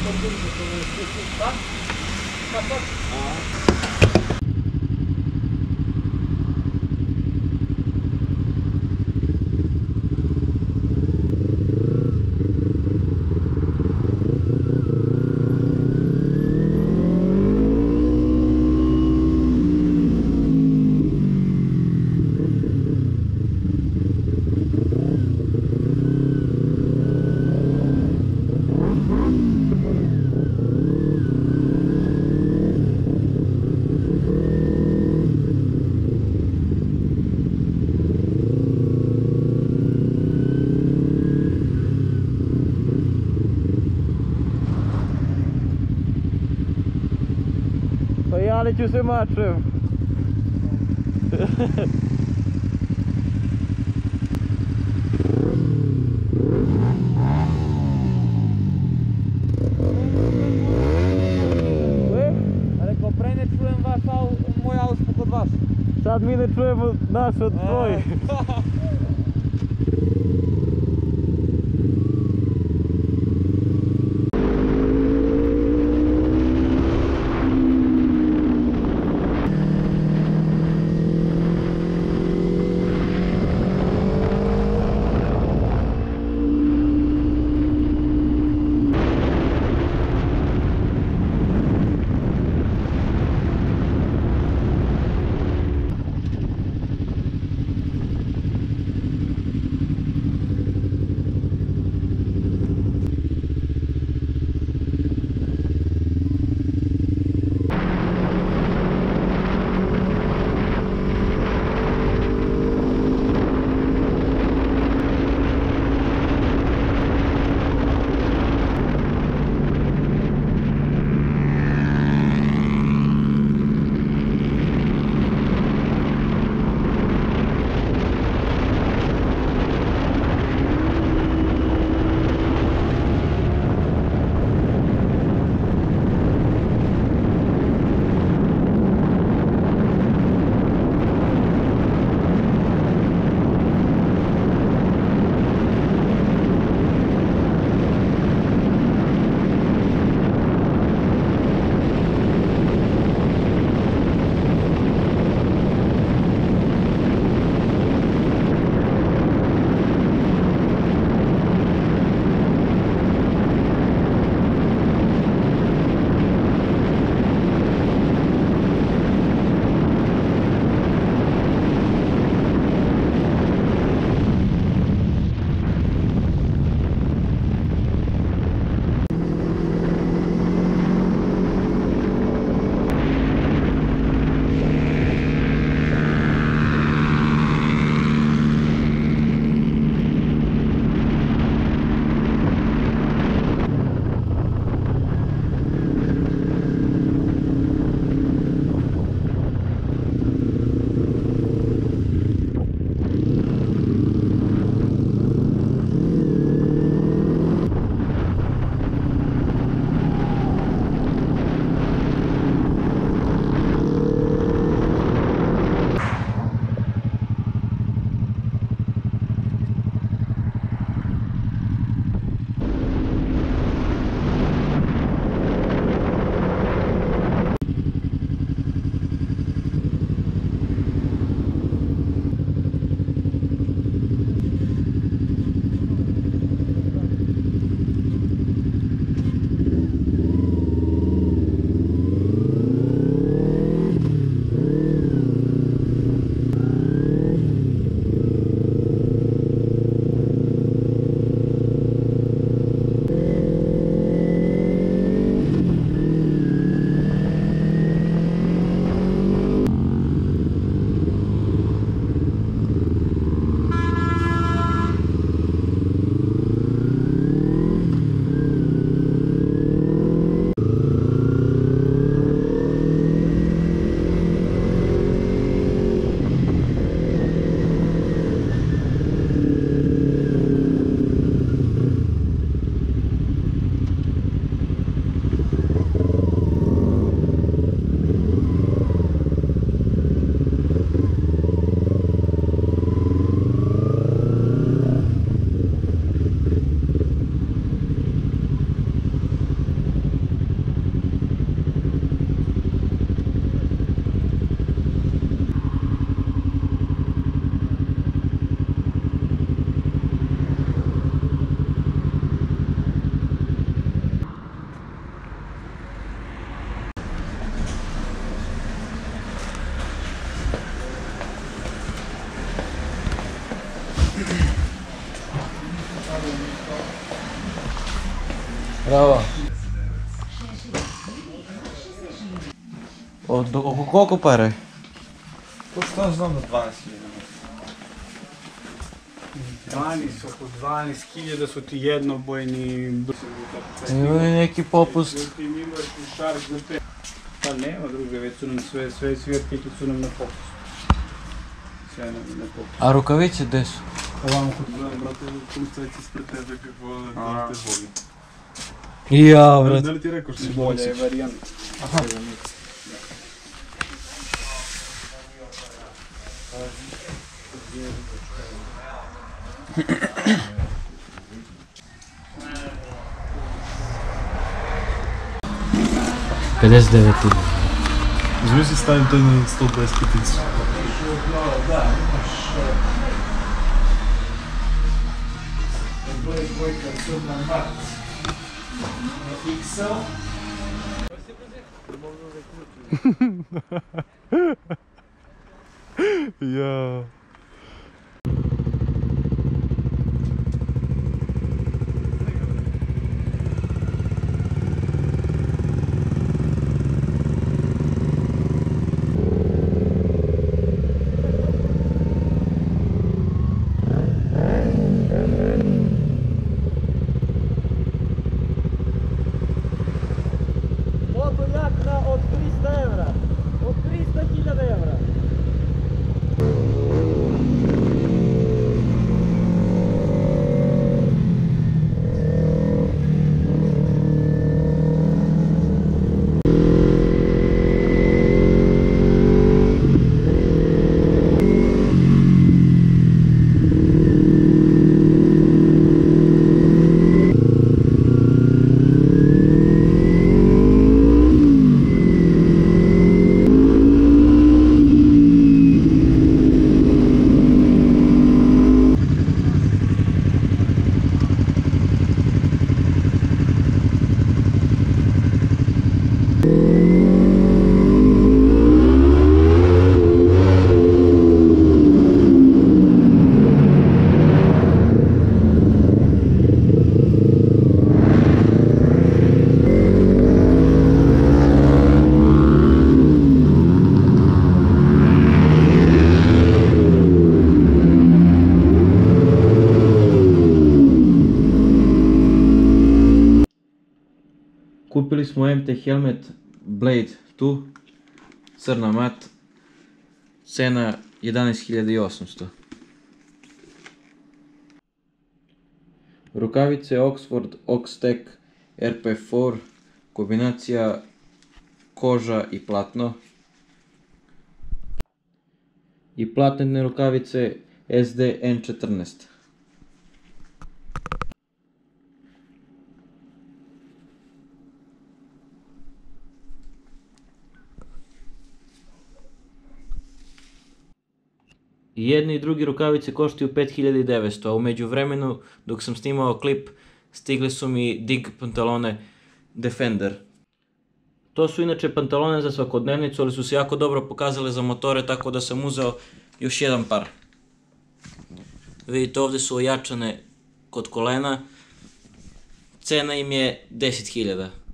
Tak? Tak, tak. Păi ce se matră. Ale koprej nie czułem was, moja uspół od was. Sad mi ne čujemo nas od tvojih. Bravo. Oko koliko pare? Točno znam da 12.000. 12.000 su ti jednobojni... Imaju neki popust. Ti imaš šark za 5. Pa nema druge, već su nam sve svjetljike su nam na popustu. Sve nam je na popustu. A rukavice gde su? Ovamo kod... Znam, brate, puštajci ispred tebe kako te voli. Ja, brat. Da li ti rekao što si bolja bolje? je varijanta. Aha. Zvi si stavim to na 125-icu. Ja. Motojakna od 300 evra. Od 300.000 evra. Kupili smo MT helmet Blade tu, crna mat, cena 11.800. Rukavice Oxford Oxtec RP4, kombinacija koža i platno. I platnene rukavice SD N14. I jedni i drugi rukavice koštaju 5.900, a u međuvremenu dok sam snimao klip stigli su mi Dig pantalone Defender. To su inače pantalone za svakodnevnicu, ali su se jako dobro pokazale za motore, tako da sam uzeo još jedan par. Vidite, ovdje su ojačane kod kolena, cena im je 10.000.